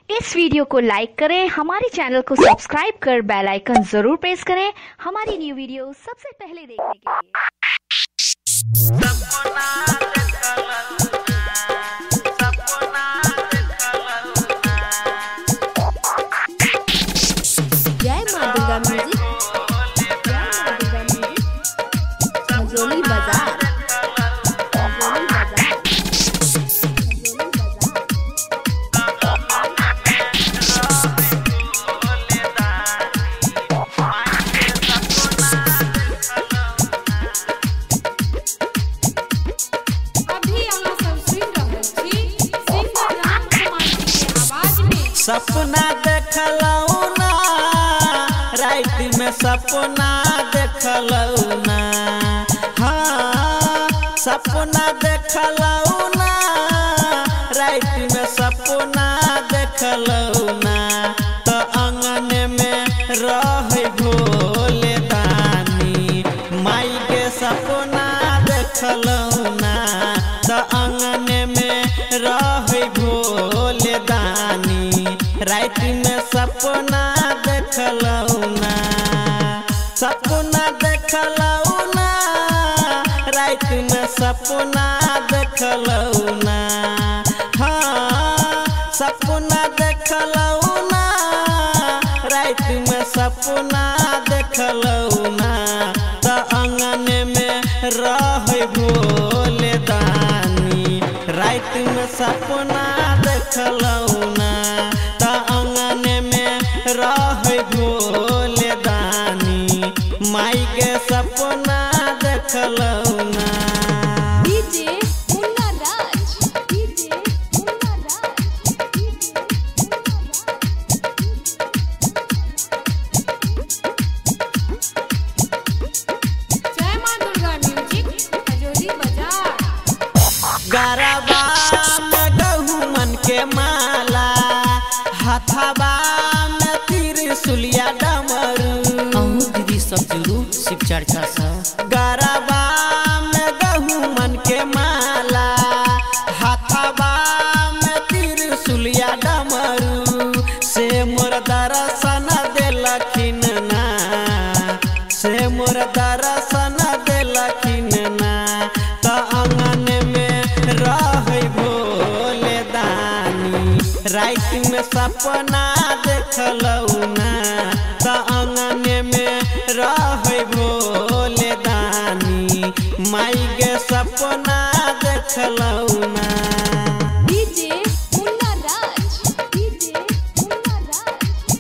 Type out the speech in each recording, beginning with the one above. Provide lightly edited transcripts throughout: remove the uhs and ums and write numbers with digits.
इस video को लाइक करें, हमारे चैनल को सब्सक्राइब कर बेल आइकन जरूर प्रेस करें हमारी न्यू वीडियो सबसे पहले देखने के लिए। जय मां दुर्गा म्यूजिक, मझोली बाजार। सपना देखलऊ ना रात में, सपना देखलऊ ना, हाँ सपना देखलऊ ना रात में, सपना देखलऊ ना। तो आंगन में रह भोले दानी माई के सपना देखलऊ ना। तो आंगन में रह भोले दानी रात में, सपना देखलऊ ना, सपना देखलऊ ना रात में, सपना देखलऊ ना, हाँ सपना देखलऊ ना रात में, सपना देखलऊ ना। तो आंगन में रह भोले दानी रात में, सपना देखलऊ ना। रह भोले दानी माई के सपना देखलऊ ना। डीजे मुन्ना राज, डीजे मुन्ना राज, जय मां दुर्गा म्यूजिक, मझोली बाजार। गरबा में गहुमन के माला, हथवा सुलिया डमरू दीदी सब जरूर शिव चर्चा सा। गरबा में गहुमन के माला, हाथवा में त्रिशूलिया डमरू। से मोर दर्शन देलखिन ना, से मोर दर्शन देलखिन ना। तो आंगन में रह भोले दानी रात में, सपना देखलऊ ना। तो आंगन में रह भोले दानी माई के सपना देखलऊ ना। डीजे मुन्ना राज, डीजे मुन्ना राज,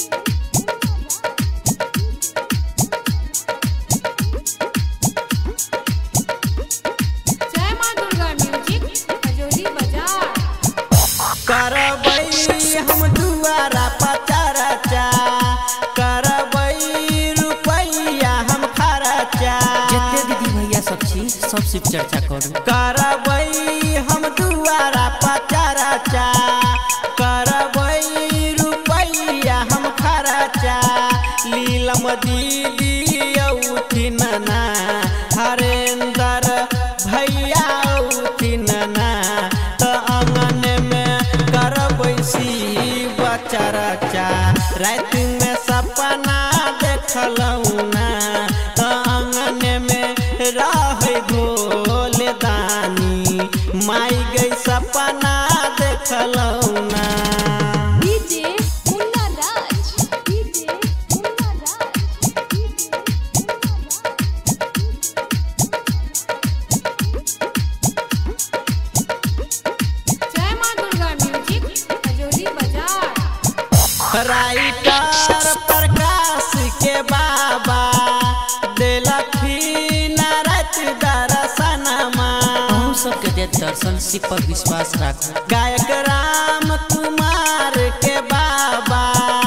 जय मां दुर्गा म्यूजिक, मझोली बाजार। करबई हम दुआरा पचरचा, करबई रुपैया हम खर्चा। जितने दीदी भैया सब छी सब शिव चर्चा करू। करबई हम दुआरा पचरचा, करबई रुपैया हम खर्चा। लीलम दीदी उठिन ना, हरेंद्र भैया उठिन ना। तो आंगन में करबै शिव चर्चा रात में, सपना देखलऊ ना। तो आंगन में रह भोले दानी माई गई सपना देखलऊ ना। डीजे मुन्ना राज, डीजे मुन्ना राज, जय मां दुर्गा म्यूजिक, मझोली बाजार। राइटर प्रकाश के बाबा देलखिन रात दर्शनमा। सबके दे दर्शन शिव पर विश्वास राखो। गायक राम कुमार के बाबा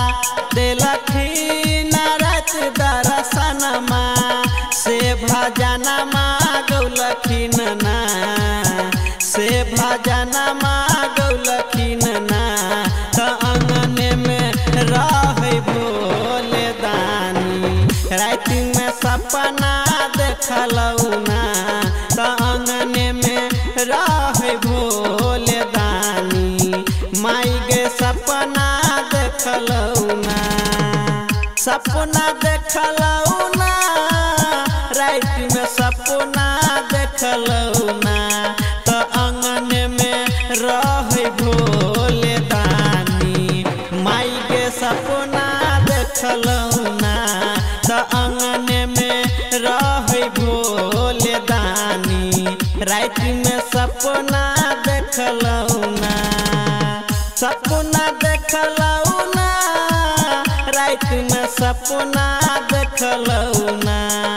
देलखिन रात दर्शनमा। से भजनमा गौलखिन ना, से भजनमा गौलखिन ना। तो आंगन में रह भोले दानी रात में, सपना देखलऊ ना। तो आंगन में रह भोले दानी माई गे सपना देखलऊ ना, सपना देखलऊ ना, रात में सपना देखलऊ ना, तो आंगन में रहे भोले दानी। माई गे सपना देखलऊ ना, तो आंगन में रहे भोले दानी। रात में सपना देखलऊ ना, सपना देखलऊ ना, रात में सपना देखलऊ ना।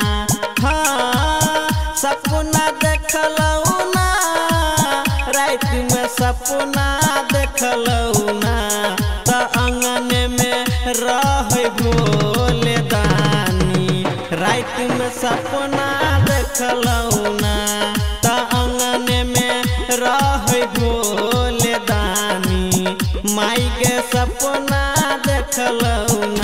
हाँ सपना देखलऊ ना, रात में सपना देखलऊ ना, तो आंगन में रहे भोले दानी। रात में सपना देखलऊ ना, तो आंगन में रहे भोले दानी। माई गे सपना देखलऊ ना।